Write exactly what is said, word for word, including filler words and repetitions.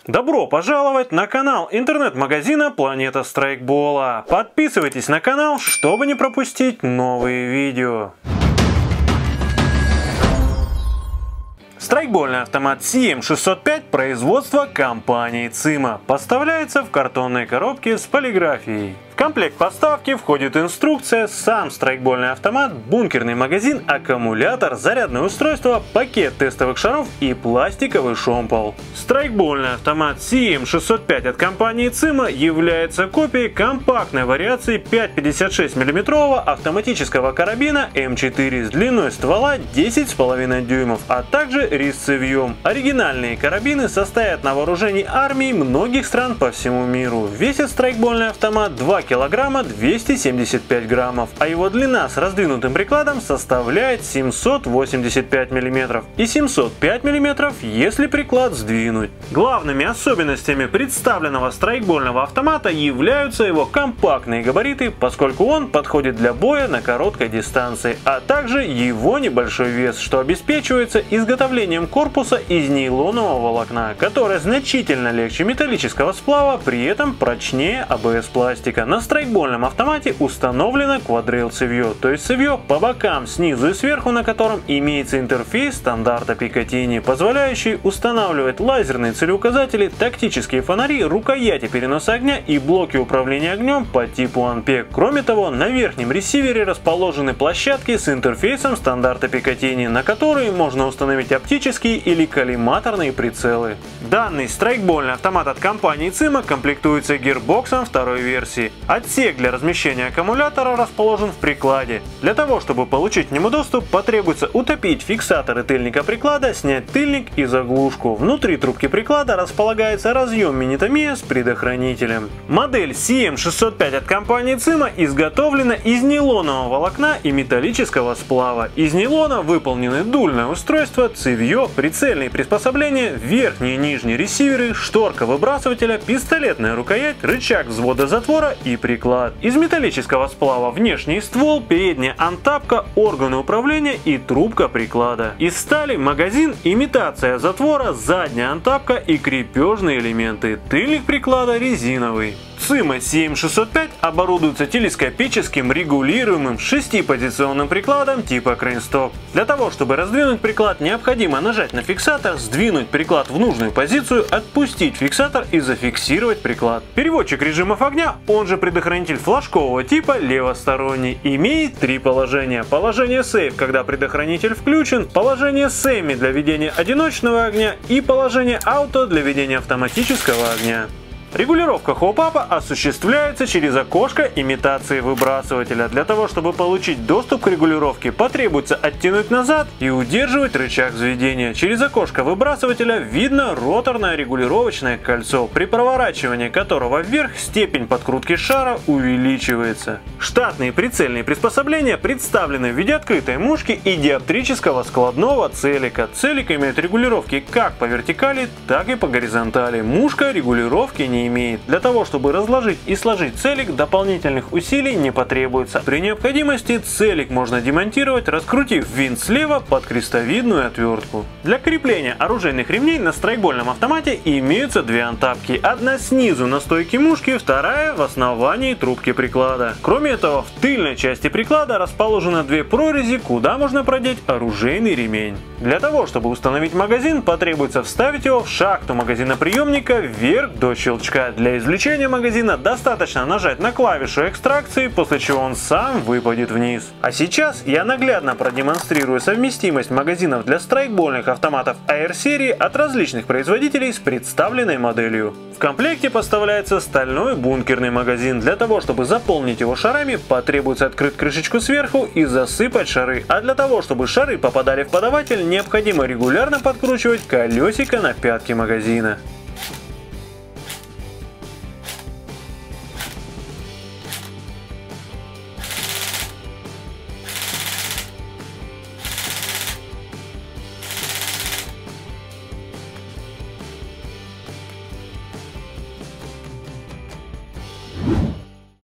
Добро пожаловать на канал интернет-магазина Планета Страйкбола. Подписывайтесь на канал, чтобы не пропустить новые видео. Страйкбольный автомат си эм шестьсот пять производства компании цима. Поставляется в картонной коробке с полиграфией. В комплект поставки входит инструкция, сам страйкбольный автомат, бункерный магазин, аккумулятор, зарядное устройство, пакет тестовых шаров и пластиковый шомпол. Страйкбольный автомат си эм шестьсот пять от компании цима является копией компактной вариации пять пятьдесят шесть миллиметрового автоматического карабина эм четыре с длиной ствола десять с половиной дюймов, а также резцевьем. Оригинальные карабины состоят на вооружении армий многих стран по всему миру. Весит страйкбольный автомат два килограмма двести семьдесят пять граммов, а его длина с раздвинутым прикладом составляет семьсот восемьдесят пять миллиметров и семьсот пять миллиметров, если приклад сдвинуть. Главными особенностями представленного страйкбольного автомата являются его компактные габариты, поскольку он подходит для боя на короткой дистанции, а также его небольшой вес, что обеспечивается изготовлением корпуса из нейлонового волокна, которое значительно легче металлического сплава, при этом прочнее а бэ эс пластика. На страйкбольном автомате установлено квадрейл цевье, то есть цевье по бокам, снизу и сверху, на котором имеется интерфейс стандарта Picatinny, позволяющий устанавливать лазерные целеуказатели, тактические фонари, рукояти переноса огня и блоки управления огнем по типу Анпек. Кроме того, на верхнем ресивере расположены площадки с интерфейсом стандарта Picatinny, на которые можно установить оптические или коллиматорные прицелы. Данный страйкбольный автомат от компании цима комплектуется гирбоксом второй версии. Отсек для размещения аккумулятора расположен в прикладе. Для того, чтобы получить к нему доступ, потребуется утопить фиксаторы тыльника приклада, снять тыльник и заглушку. Внутри трубки приклада располагается разъем Minitomiya с предохранителем. Модель си эм шестьсот пять от компании цима изготовлена из нейлонового волокна и металлического сплава. Из нейлона выполнены дульное устройство, цевье, прицельные приспособления, верхние и нижние ресиверы, шторка выбрасывателя, пистолетная рукоять, рычаг взвода затвора и приклад. Из металлического сплава внешний ствол, передняя антапка, органы управления и трубка приклада. Из стали магазин, имитация затвора, задняя антапка и крепежные элементы. Тыльник приклада резиновый. цима си эм шестьсот пять оборудуется телескопическим регулируемым шестипозиционным прикладом типа крейнсток. Для того, чтобы раздвинуть приклад, необходимо нажать на фиксатор, сдвинуть приклад в нужную позицию, отпустить фиксатор и зафиксировать приклад. Переводчик режимов огня, он же предохранитель флажкового типа левосторонний, имеет три положения. Положение сейф, когда предохранитель включен, положение семи для ведения одиночного огня и положение ауто для ведения автоматического огня. Регулировка хоп-апа осуществляется через окошко имитации выбрасывателя. Для того, чтобы получить доступ к регулировке, потребуется оттянуть назад и удерживать рычаг взведения. Через окошко выбрасывателя видно роторное регулировочное кольцо, при проворачивании которого вверх степень подкрутки шара увеличивается. Штатные прицельные приспособления представлены в виде открытой мушки и диоптрического складного целика. Целик имеет регулировки как по вертикали, так и по горизонтали. Мушка регулировки не имеет. Для того, чтобы разложить и сложить целик, дополнительных усилий не потребуется. При необходимости целик можно демонтировать, раскрутив винт слева под крестовидную отвертку. Для крепления оружейных ремней на страйкбольном автомате имеются две антапки. Одна снизу на стойке мушки, вторая в основании трубки приклада. Кроме этого, в тыльной части приклада расположено две прорези, куда можно продеть оружейный ремень. Для того, чтобы установить магазин, потребуется вставить его в шахту магазиноприемника вверх до щелчка. Для извлечения магазина достаточно нажать на клавишу экстракции, после чего он сам выпадет вниз. А сейчас я наглядно продемонстрирую совместимость магазинов для страйкбольных автоматов а эр серии от различных производителей с представленной моделью. В комплекте поставляется стальной бункерный магазин. Для того, чтобы заполнить его шарами, потребуется открыть крышечку сверху и засыпать шары. А для того, чтобы шары попадали в подаватель, необходимо регулярно подкручивать колесико на пятке магазина.